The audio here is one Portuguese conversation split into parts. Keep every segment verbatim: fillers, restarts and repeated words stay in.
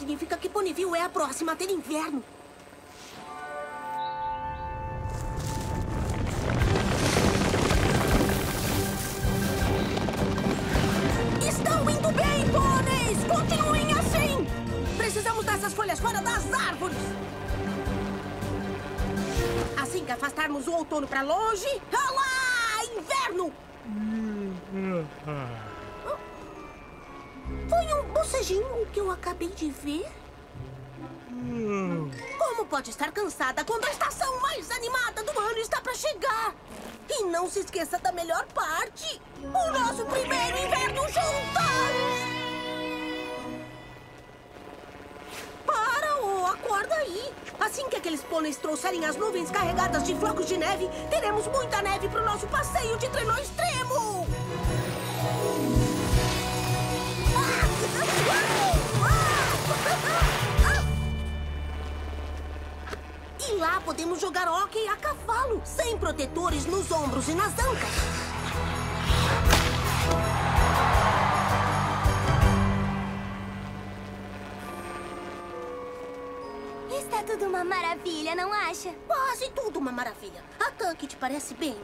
significa que Ponyville é a próxima a ter inverno. Estão indo bem, pôneis! Continuem assim! Precisamos dessas folhas fora das árvores! Assim que afastarmos o outono para longe... Olá! Inverno! Foi um bocejinho que eu acabei de ver? Como pode estar cansada quando a estação mais animada do ano está para chegar? E não se esqueça da melhor parte! O nosso primeiro inverno juntos! Para, ô, acorda aí! Assim que aqueles pôneis trouxerem as nuvens carregadas de flocos de neve, teremos muita neve para o nosso passeio de trenó extremo! E lá podemos jogar hóquei a cavalo, sem protetores nos ombros e nas ancas. Está tudo uma maravilha, não acha? Quase tudo uma maravilha. A Tanque te parece bem?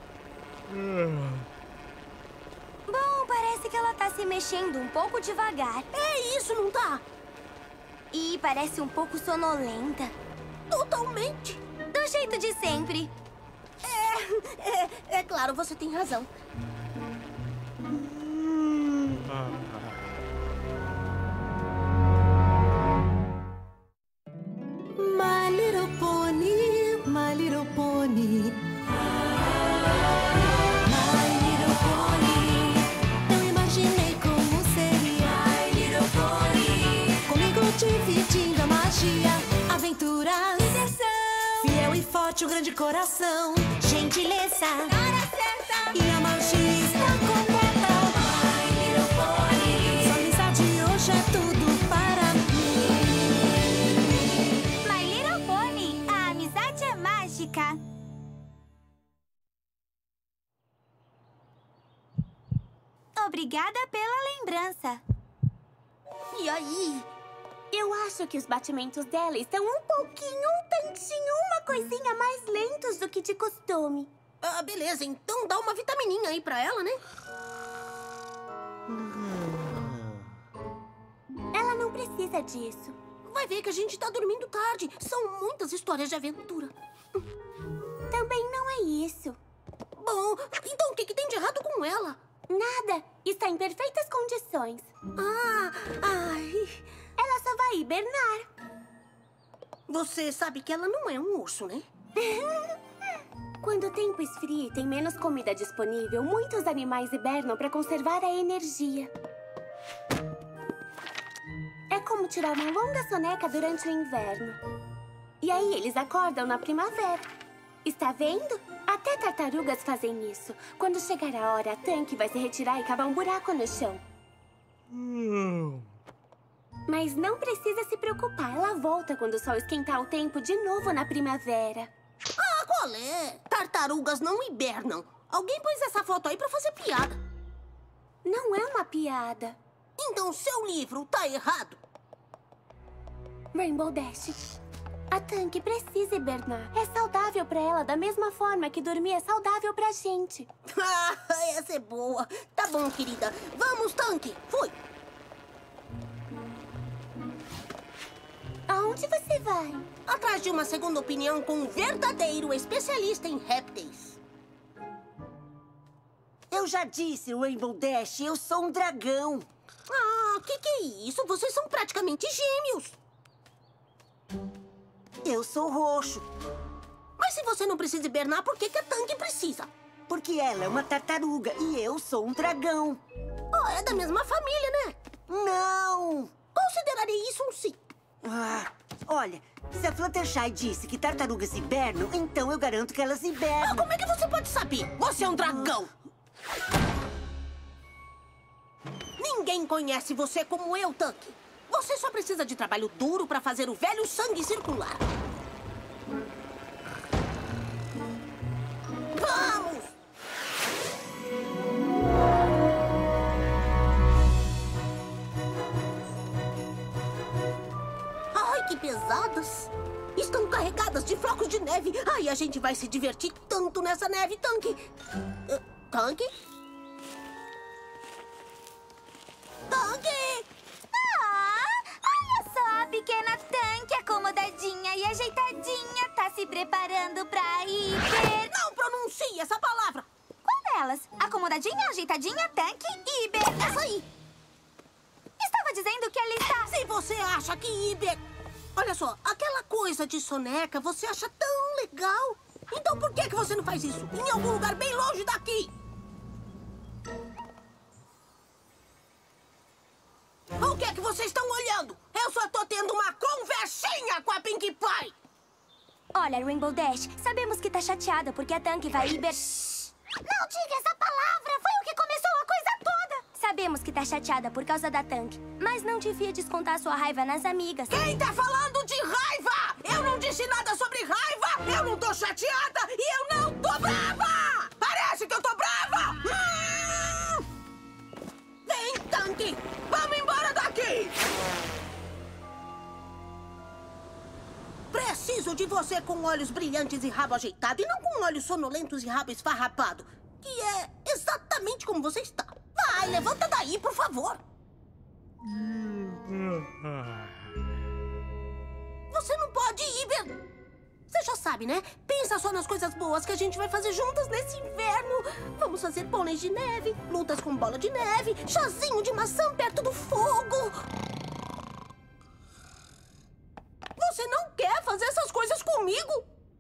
Bom, parece que ela tá se mexendo um pouco devagar. É isso, não tá? E parece um pouco sonolenta. Totalmente. Do jeito de sempre. É, é, é claro, você tem razão. My little pony, my little pony. My little pony. Eu imaginei como seria. My little pony. Comigo dividindo a magia, aventuras, diversão. Fiel e forte, um grande coração. Gentileza, hora certa. E a magia está completa. My little pony. Sua amizade hoje é tudo para My Little Pony, a amizade é mágica. Obrigada pela lembrança. E aí? Eu acho que os batimentos dela estão um pouquinho, um tantinho, uma coisinha mais lentos do que de costume. Ah, beleza, então dá uma vitamininha aí pra ela, né? Ela não precisa disso. Vai ver que a gente tá dormindo tarde. São muitas histórias de aventura. Também não é isso. Bom, então o que, que tem de errado com ela? Nada. Está em perfeitas condições. Ah, ai... Ela só vai hibernar. Você sabe que ela não é um urso, né? Quando o tempo esfria e tem menos comida disponível, muitos animais hibernam para conservar a energia. É como tirar uma longa soneca durante o inverno. E aí eles acordam na primavera. Está vendo? Até tartarugas fazem isso. Quando chegar a hora, a Tanque vai se retirar e cavar um buraco no chão. Mas não precisa se preocupar. Ela volta quando o sol esquentar o tempo de novo na primavera. Ah, qual é? Tartarugas não hibernam. Alguém pôs essa foto aí pra fazer piada. Não é uma piada. Então seu livro tá errado. Rainbow Dash, a Tanque precisa hibernar. É saudável pra ela da mesma forma que dormir é saudável pra gente. Ah, essa é boa. Tá bom, querida. Vamos, Tanque. Fui. Aonde você vai? Atrás de uma segunda opinião com um verdadeiro especialista em répteis. Eu já disse, Rainbow Dash, eu sou um dragão. Ah, que que é isso? Vocês são praticamente gêmeos. Eu sou roxo. Mas se você não precisa hibernar, por que que a Tanque precisa? Porque ela é uma tartaruga e eu sou um dragão. Oh, é da mesma família, né? Não! Consideraria isso um sim. Ah, olha, se a Fluttershy disse que tartarugas hibernam, então eu garanto que elas hibernam. Ah, como é que você pode saber? Você é um dragão. Ninguém conhece você como eu, Tanque. Você só precisa de trabalho duro para fazer o velho sangue circular. Vamos! estão carregadas de flocos de neve. Ai, a gente vai se divertir tanto nessa neve, Tanque. Uh, tanque? Tanque! Ah, olha só a pequena Tanque acomodadinha e ajeitadinha. Tá se preparando pra hiper... Não pronuncie essa palavra! Qual delas? Acomodadinha, ajeitadinha, Tanque e hiper... Essa aí! Estava dizendo que ela está... Se você acha que hiper... Olha só, aquela coisa de soneca você acha tão legal. Então por que que você não faz isso? Em algum lugar bem longe daqui. O que é que vocês estão olhando? Eu só tô tendo uma conversinha com a Pinkie Pie. Olha, Rainbow Dash, sabemos que tá chateada porque a Tanque vai hiper... Não diga essa palavra! Foi o que começou a coisa toda! Sabemos que tá chateada por causa da Tanque, mas não devia descontar sua raiva nas amigas. Quem tá falando de raiva? Eu não disse nada sobre raiva! Eu não tô chateada e eu não tô brava! Parece que eu tô brava! Hum! Vem, Tanque! Vamos embora daqui! Preciso de você com olhos brilhantes e rabo ajeitado e não com olhos sonolentos e rabo esfarrapado, que é exatamente como você está. Vai, levanta daí, por favor. Você não pode ir, Ben. Você já sabe, né? Pensa só nas coisas boas que a gente vai fazer juntas nesse inverno. Vamos fazer pôneis de neve, lutas com bola de neve, chazinho de maçã perto do fogo. Você não quer fazer essas coisas comigo?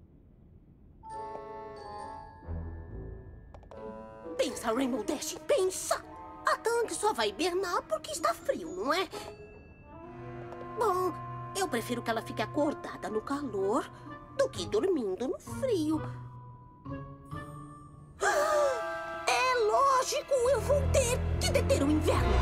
Pensa, Rainbow Dash, pensa. A Tanque só vai hibernar porque está frio, não é? Bom, eu prefiro que ela fique acordada no calor do que dormindo no frio. É lógico, eu vou ter que deter o inverno.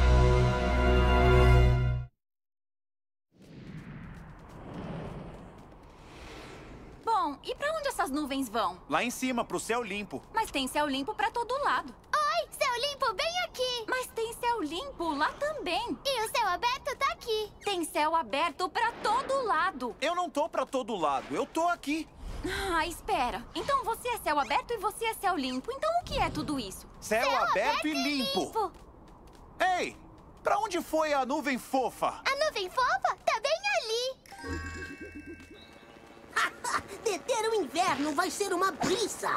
Bom, e pra onde essas nuvens vão? Lá em cima, pro céu limpo. Mas tem céu limpo pra todo lado. Oi, céu limpo bem aqui! Mas tem céu limpo lá também. E o céu aberto tá aqui. Tem céu aberto pra todo lado. Eu não tô pra todo lado, eu tô aqui. Ah, espera. Então você é céu aberto e você é céu limpo. Então o que é tudo isso? Céu, Céu aberto, aberto e e limpo. limpo. Ei, pra onde foi a nuvem fofa? A nuvem fofa tá bem ali. Deter o inverno vai ser uma brisa.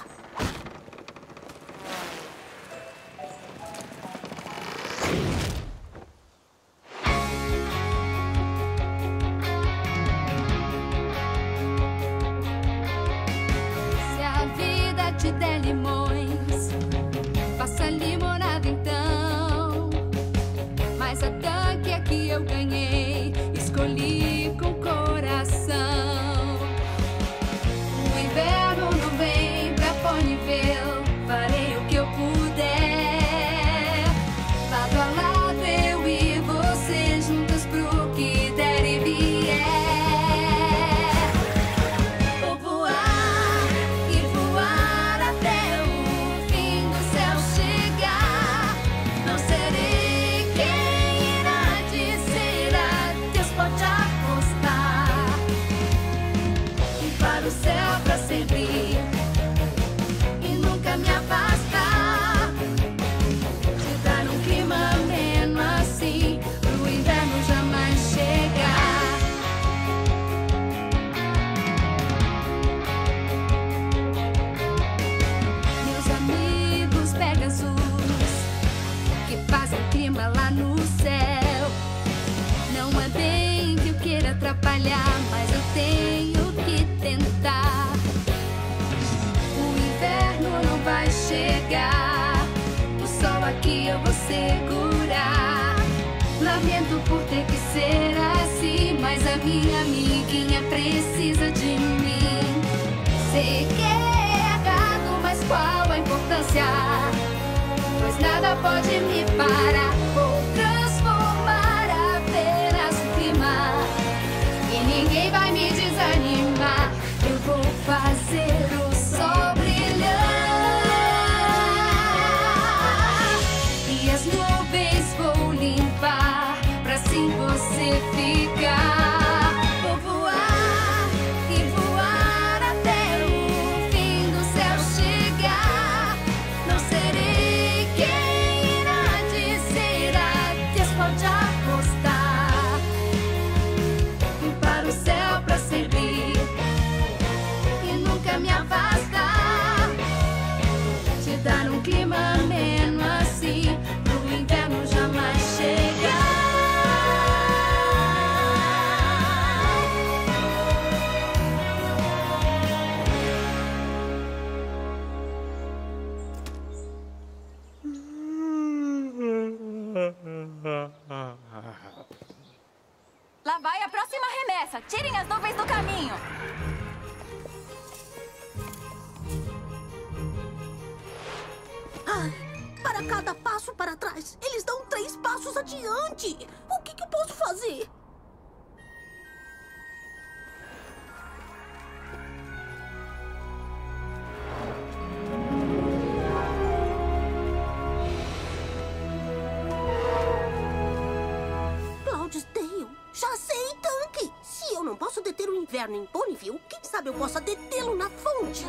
Se a vida te der limões, faça limonada então. Mas a Tanque é que eu ganhei, escolhi com coração. O inverno não vem pra Ponyville, farei o que eu puder. Lado a lado eu e você, juntas pro que der e vier. Vou voar e voar até o fim do céu chegar. Não serei quem irá dizer adeus, pode apostar. E para o céu pra sempre e nunca me afastar. Te dar um clima ameno assim, pro inverno jamais chegar. Meus amigos Pegasus, que fazem clima lá no céu. Não é bem que eu queira atrapalhar, mas eu tenho que tentar. O inverno não vai chegar, o sol aqui eu vou segurar. Lamento por ter que ser assim, mas a minha amiguinha precisa de mim. Sei que é errado, mas qual a importância? Pois nada pode me parar. Vou transformar apenas o clima e ninguém vai me desanimar. Eu vou fazer o sol brilhar e as nuvens vou limpar, pra assim você ficar. Vou voar e Tirem as nuvens do caminho. Ai, para cada passo para trás, eles dão três passos adiante. O que, que eu posso fazer? Cloudesdale, já sei, Tanque. Se eu não posso deter o inverno em Ponyville, quem sabe eu possa detê-lo na fonte.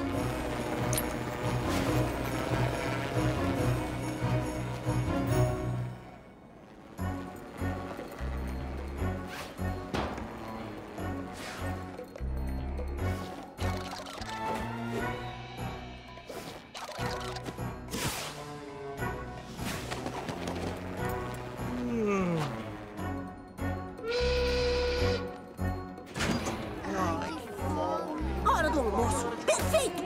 Hora do almoço. Perfeito!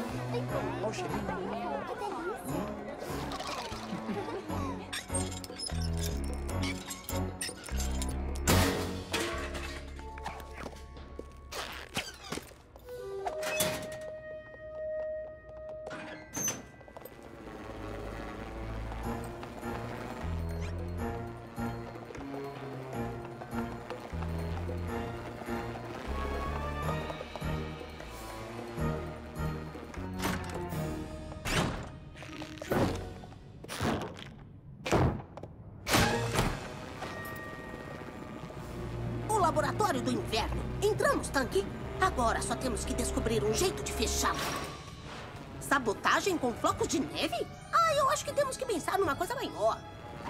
Laboratório do Inverno. Entramos, Tanque. Agora só temos que descobrir um jeito de fechá-lo. Sabotagem com flocos de neve? Ah, eu acho que temos que pensar numa coisa maior.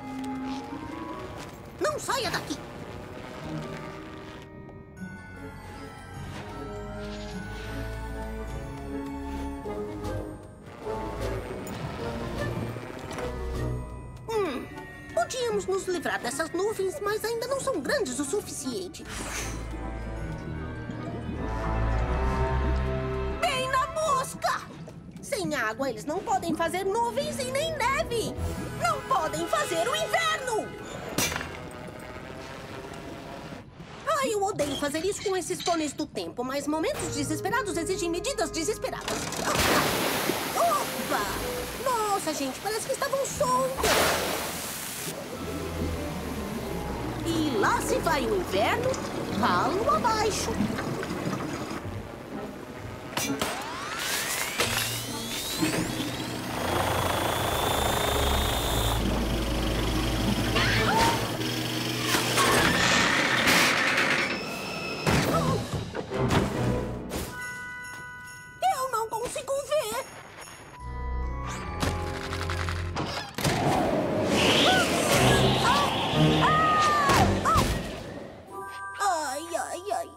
Não saia daqui! Hum... Podíamos nos livrar dessas nuvens, mas ainda não são grandes o suficiente. Bem na mosca! Sem água, eles não podem fazer nuvens e nem neve. Não podem fazer o inverno! Ai, eu odeio fazer isso com esses pôneis do tempo, mas momentos desesperados exigem medidas desesperadas. Opa! Nossa, gente, parece que estavam soltos. E lá se vai o inverno, ralo abaixo. Eu não consigo ver. Ai, ai, ai.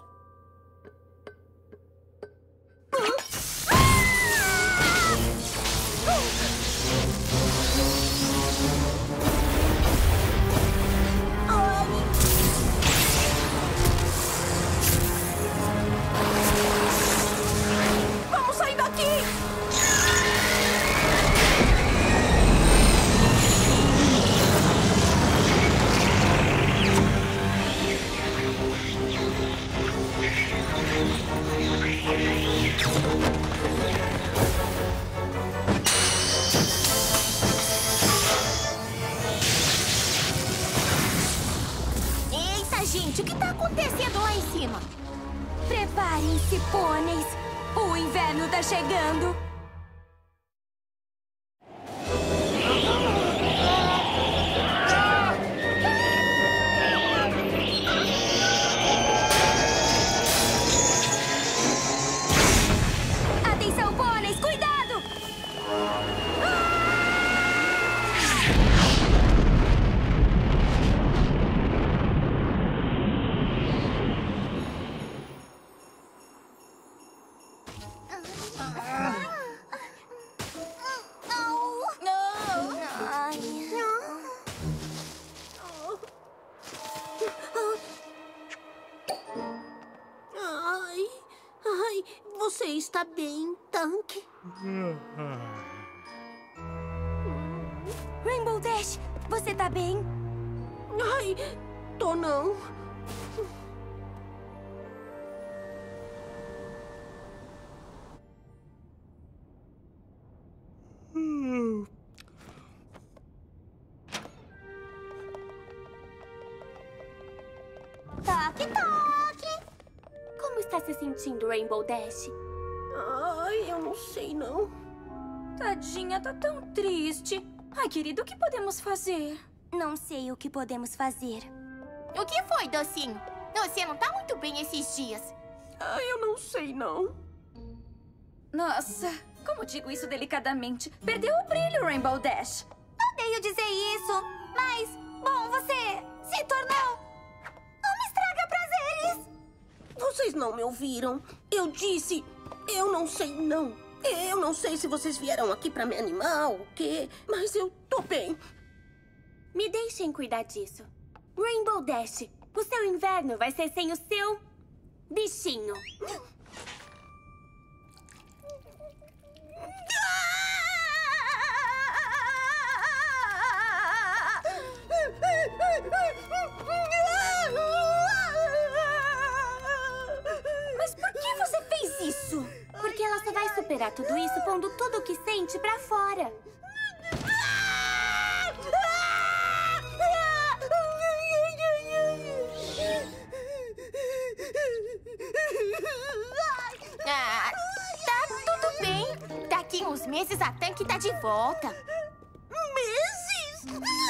Vamos sair daqui! Eita, gente, o que tá acontecendo lá em cima? Preparem-se, pôneis. O inverno tá chegando. Atenção, pôneis, cuidado! Ai, ai, você está bem, Tanque? Rainbow Dash, você tá bem? Ai, tô não. Toque, toque. Como está se sentindo, Rainbow Dash? Ai, eu não sei, não. Tadinha, tá tão triste. Ai, querido, o que podemos fazer? Não sei o que podemos fazer. O que foi, docinho? Você não tá muito bem esses dias. Ai, eu não sei, não. Nossa, como digo isso delicadamente? Perdeu o brilho, Rainbow Dash. Odeio dizer isso, mas, bom, você se tornou uma estraga prazeres. Vocês não me ouviram. Eu disse, eu não sei, não. Eu não sei se vocês vieram aqui pra me animar ou o quê, mas eu tô bem. Me deixem cuidar disso. Rainbow Dash, o seu inverno vai ser sem o seu bichinho. Mas por que você fez isso? Porque ela só vai superar tudo isso pondo tudo o que sente pra fora. Ah, tá tudo bem. Daqui uns meses a Tanque tá de volta. Meses?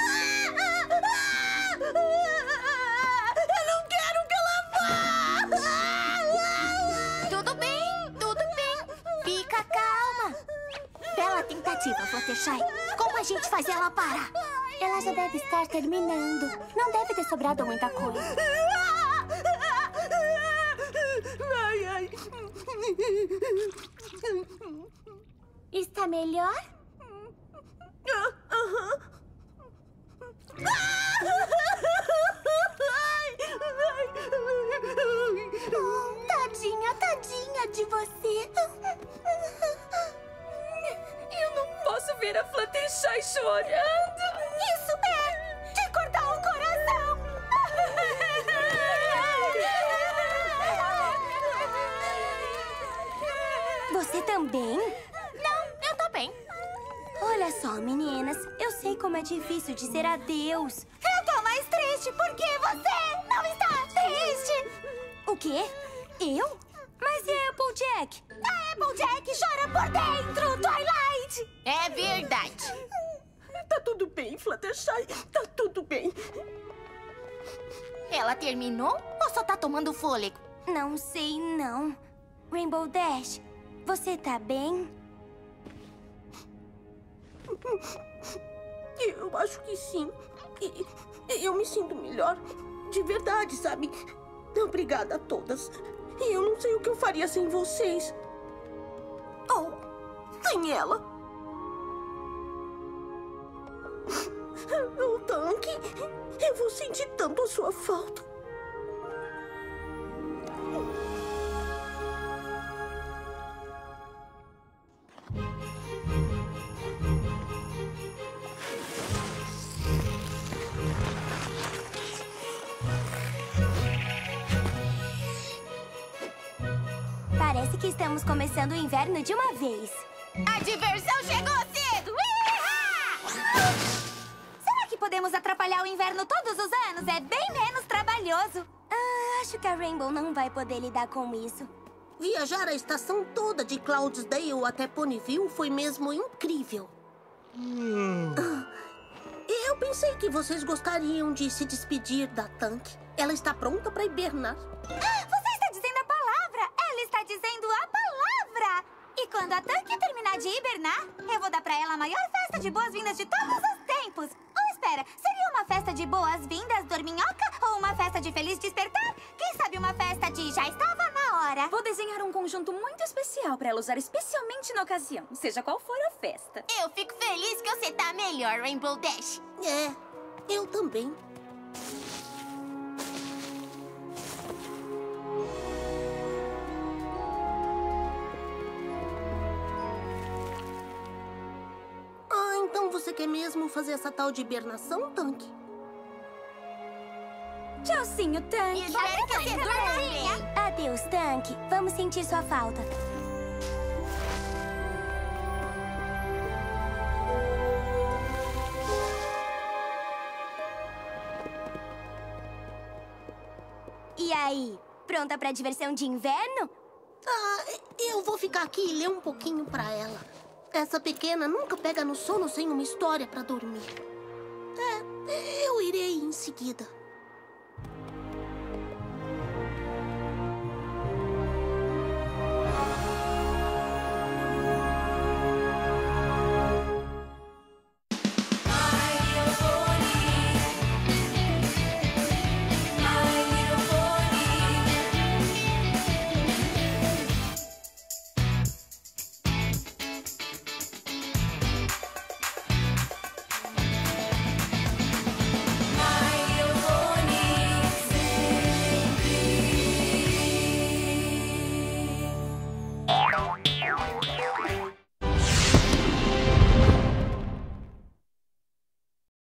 Eu não quero que ela vá! Tudo bem, tudo bem. Fica calma. Bela tentativa, Fluttershy. Como a gente faz ela parar? Ela já deve estar terminando. Não deve ter sobrado muita coisa. Ai, ai. Está melhor? Aham. Oh, tadinha, tadinha de você. Eu não posso ver a Fluttershy chorando. Isso é de cortar o coração. Você também? Não, eu tô bem. Olha só, meninas, eu sei como é difícil dizer adeus. Eu tô mais triste porque você não está triste. O quê? Eu? Mas e a Applejack? A Applejack chora por dentro, Twilight! É verdade. Tá tudo bem, Fluttershy. Tá tudo bem. Ela terminou ou só tá tomando fôlego? Não sei, não. Rainbow Dash, você tá bem? Eu acho que sim. E eu me sinto melhor. De verdade, sabe? Obrigada a todas. E eu não sei o que eu faria sem vocês. Ou sem ela. O Tanque, eu vou sentir tanto a sua falta. Parece que estamos começando o inverno de uma vez. A diversão chegou cedo! Iha! Será que podemos atrapalhar o inverno todos os anos? É bem menos trabalhoso. Ah, acho que a Rainbow não vai poder lidar com isso. Viajar a estação toda de Cloudsdale até Ponyville foi mesmo incrível. Ah, eu pensei que vocês gostariam de se despedir da Tanque. Ela está pronta para hibernar. Ah, você está dizendo a palavra! Ela está dizendo a palavra! E quando a Tanque terminar de hibernar, eu vou dar pra ela a maior festa de boas-vindas de todos os tempos. Ou espera, seria uma festa de boas-vindas, dorminhoca? Ou uma festa de feliz despertar? Quem sabe uma festa de já estava na hora? Vou desenhar um conjunto muito especial pra ela usar especialmente na ocasião, seja qual for a festa. Eu fico feliz que você tá melhor, Rainbow Dash. É, eu também. Ah, então você quer mesmo fazer essa tal de hibernação, Tanque? Tchauzinho, Tanque. Espero que você durma bem. Adeus, Tanque. Vamos sentir sua falta. E aí? Pronta pra diversão de inverno? Ah, eu vou ficar aqui e ler um pouquinho pra ela. Essa pequena nunca pega no sono sem uma história pra dormir. É, eu irei em seguida.